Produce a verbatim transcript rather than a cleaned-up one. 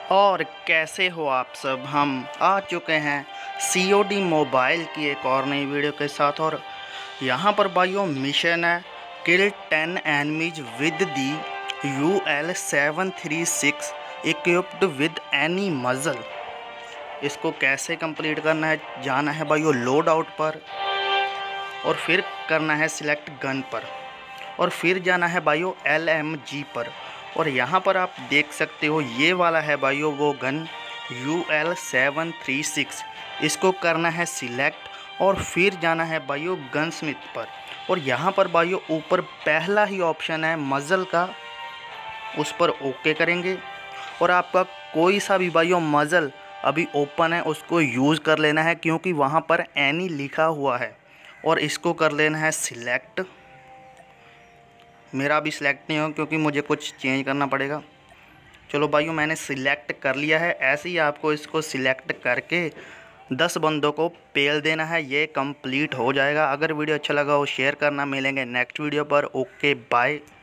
और कैसे हो आप सब। हम आ चुके हैं सी ओ डी मोबाइल की एक और नई वीडियो के साथ। और यहाँ पर भाइयों मिशन है kill ten enemies with the U L seven three six equipped with any muzzle. इसको कैसे कंप्लीट करना है, जाना है भाइयों लोड आउट पर और फिर करना है सिलेक्ट गन पर और फिर जाना है भाइयों एल एम जी पर। और यहाँ पर आप देख सकते हो ये वाला है भाइयों वो gun U L seven three six. इसको करना है सिलेक्ट और फिर जाना है भाइयों गन स्मिथ पर। और यहाँ पर भाइयों ऊपर पहला ही ऑप्शन है मजल का, उस पर ओके करेंगे। और आपका कोई सा भी भाइयों मजल अभी ओपन है उसको यूज़ कर लेना है, क्योंकि वहाँ पर एनी लिखा हुआ है। और इसको कर लेना है सिलेक्ट। मेरा अभी सिलेक्ट नहीं हो क्योंकि मुझे कुछ चेंज करना पड़ेगा। चलो भाइयों मैंने सिलेक्ट कर लिया है। ऐसे ही आपको इसको सिलेक्ट करके दस बंदों को पेल देना है, ये कंप्लीट हो जाएगा। अगर वीडियो अच्छा लगा हो शेयर करना। मिलेंगे नेक्स्ट वीडियो पर। Okay bye.